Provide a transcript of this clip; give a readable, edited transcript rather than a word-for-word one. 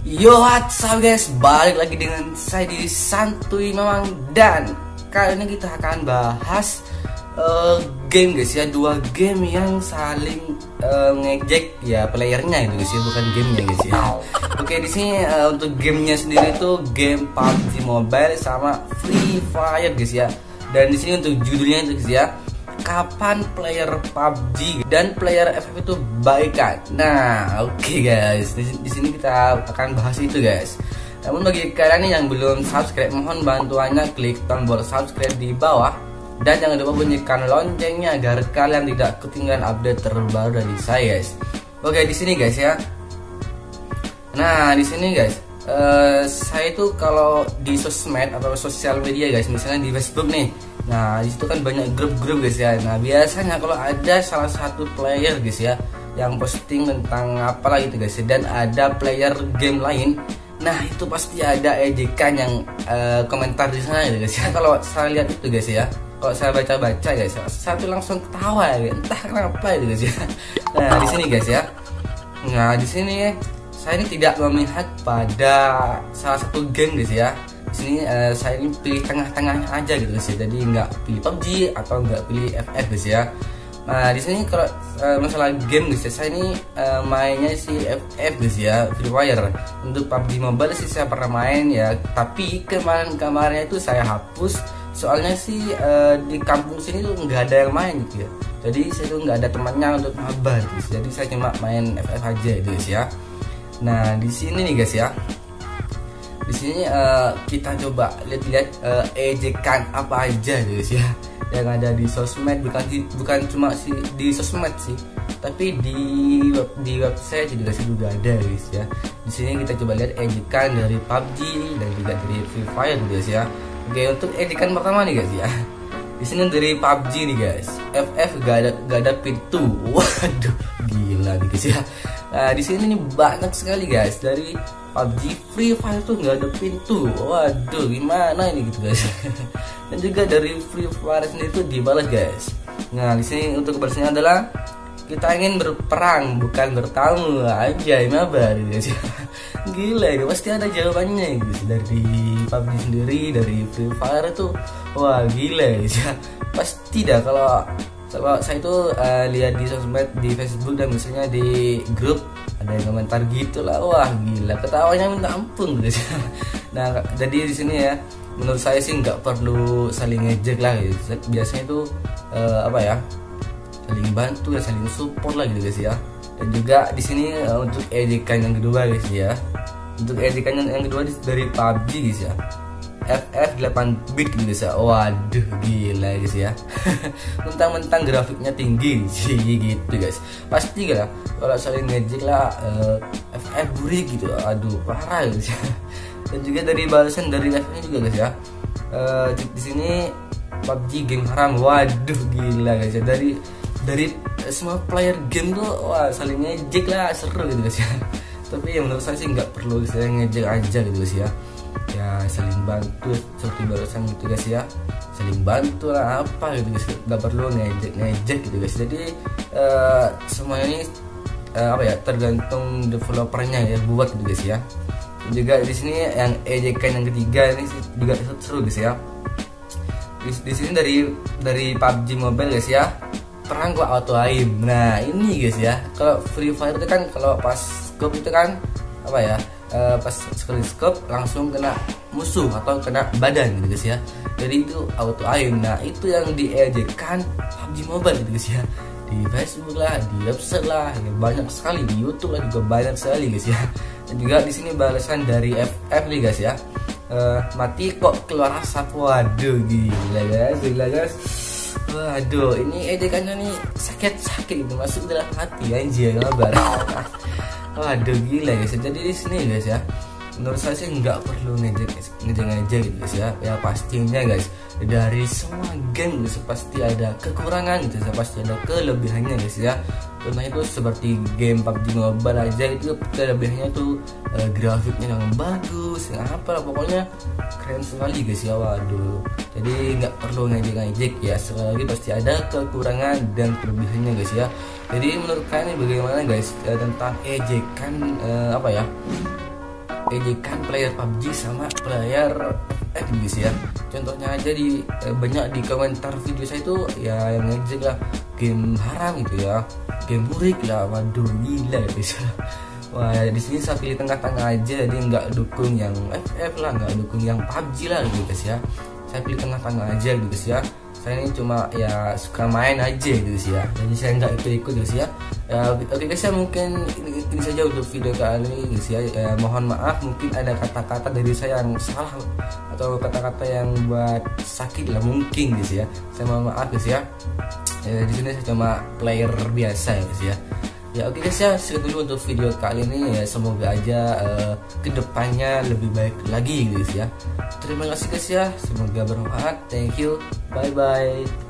Yo, what's up guys, balik lagi dengan saya di Santuy Mamang. Dan kali ini kita akan bahas game guys ya, dua game yang saling ngejek ya playernya itu guys ya, bukan gamenya guys ya. Oke, di sini untuk gamenya sendiri itu game PUBG Mobile sama Free Fire guys ya. Dan di sini untuk judulnya itu guys ya, kapan player PUBG dan player FF itu baikan. Nah, oke guys, di sini kita akan bahas itu guys. Namun bagi kalian yang belum subscribe, mohon bantuannya klik tombol subscribe di bawah dan jangan lupa bunyikan loncengnya agar kalian tidak ketinggalan update terbaru dari saya guys. Oke, di sini guys ya. Nah, di sini guys, saya itu kalau di sosmed atau sosial media guys, misalnya di Facebook nih. Nah, disitu kan banyak grup-grup guys ya. Nah, biasanya kalau ada salah satu player guys ya yang posting tentang apalah gitu guys ya, dan ada player game lain, nah itu pasti ada ejekan yang komentar di sana gitu guys ya. Kalau saya lihat itu guys ya, kalau saya baca-baca guys, saya tuh langsung ketawa ya, entah kenapa itu guys ya. Nah, di sini guys ya. Nah, di sini saya ini tidak memihak pada salah satu game guys ya. Di sini saya ini pilih tengah-tengahnya aja gitu guys ya. Jadi nggak pilih PUBG atau nggak pilih FF guys ya. Nah, di sini kalau masalah game guys ya, saya ini mainnya si FF guys ya, Free Fire. Untuk PUBG Mobile sih saya pernah main ya, tapi kemarin-kemarinnya itu saya hapus. Soalnya sih di kampung sini tuh nggak ada yang main gitu ya. Jadi saya tuh nggak ada temannya untuk mabar guys. Jadi saya cuma main FF aja gitu guys ya. Nah, di sini nih guys ya. Di sini kita coba lihat-lihat ejekan apa aja guys ya yang ada di sosmed, bukan cuma di sosmed sih, tapi di website juga ada guys ya. Di sini kita coba lihat ejekan dari PUBG dan juga dari Free Fire guys ya. Oke, untuk ejekan pertama nih guys ya. Di sini dari PUBG nih guys, FF gak ada pintu. Waduh, gila nih guys ya. Nah, di sini nih banyak sekali guys dari PUBG. Free Fire tuh nggak ada pintu. Waduh, gimana ini gitu guys. Dan juga dari Free Fire sendiri tuh dibalas guys. Nah, di sini untuk kebersihannya adalah kita ingin berperang bukan bertamu aja, mabar guys. Gila, ya pasti ada jawabannya guys dari PUBG sendiri, dari Free Fire itu. Wah, gila guys ya. Pasti dah kalau saya itu lihat di sosmed, di Facebook dan misalnya di grup ada yang komentar gitulah, wah gila, ketawanya minta ampun guys. Nah, jadi di sini ya, menurut saya sih nggak perlu saling ngejek lah gitu. Biasanya itu apa ya, saling bantu ya, saling support lah gitu guys ya. Dan juga di sini untuk ejekan yang kedua guys ya, untuk ejekan yang kedua dari PUBG guys ya, FF 8 bit gitu guys ya. Waduh, gila guys ya. Mentang-mentang grafiknya tinggi sih gitu guys. Pasti lah kalau saling ngejek lah FF burik gitu. Aduh, parah guys ya. Dan juga dari balasan dari FF juga guys ya. Di sini PUBG game haram. Waduh, gila guys ya. Dari semua player game tuh wah saling ngejek lah, seru gitu guys ya. Tapi yang menurut saya sih nggak perlu saya ngejek aja gitu guys ya. Ya saling bantu seperti barusan gitu guys ya, saling bantu lah apa gitu guys, nggak perlu ngejek gitu guys. Jadi semuanya ini apa ya, tergantung developernya ya buat gitu guys ya. Dan juga di sini yang ejekan yang ketiga ini juga seru guys ya. Di sini dari PUBG Mobile guys ya, perang gua auto aim. Nah, ini guys ya, kalau Free Fire itu kan kalau pas scope itu kan apa ya, pas screen scope langsung kena musuh atau kena badan gitu guys ya. Jadi itu auto aim. Nah, itu yang diejekan PUBG Mobile gitu guys ya. Di Facebook lah, di website lah, ya banyak sekali, di YouTube lah juga banyak sekali guys ya. Dan juga di sini balasan dari FF nih guys ya. Mati kok keluar asap. Waduh, gila guys. Waduh, ini ejekannya nih sakit gitu, masuk dalam hati anjir, kabar. Waduh, gila guys. Jadi di sini guys ya, menurut saya sih nggak perlu ngejek gitu guys ya. Ya pastinya guys, dari semua game guys pasti ada kekurangan gitu ya, pasti ada kelebihannya guys ya. Contohnya itu seperti game PUBG Mobile aja, itu kelebihannya tuh grafiknya yang bagus, yang apa lah, pokoknya keren sekali guys ya. Waduh, jadi nggak perlu ngejek ya, sekali lagi pasti ada kekurangan dan kelebihannya guys ya. Jadi menurut kalian bagaimana guys tentang ejekan apa ya, ejekan player PUBG sama player guys ya. Contohnya aja di banyak di komentar video saya itu ya yang ngejek lah game haram gitu ya, game burik lah, waduh gila guys. Wah di sini saya pilih tengah-tengah aja, jadi nggak dukung yang FF lah, nggak dukung yang PUBG lah gitu guys ya. Saya pilih tengah-tengah aja gitu guys ya. Saya ini cuma ya suka main aja gitu guys ya, jadi saya nggak ikut-ikut guys ya. Oke guys ya, mungkin ini saja untuk video kali ini guys ya. Mohon maaf mungkin ada kata-kata dari saya yang salah atau kata-kata yang buat sakit lah mungkin guys ya. Saya mohon maaf guys ya. Di sini saya cuma player biasa ya guys ya. Ya oke guys ya, segitu dulu untuk video kali ini ya. Semoga aja kedepannya lebih baik lagi guys ya. Terima kasih guys ya, semoga bermanfaat. Thank you, bye bye.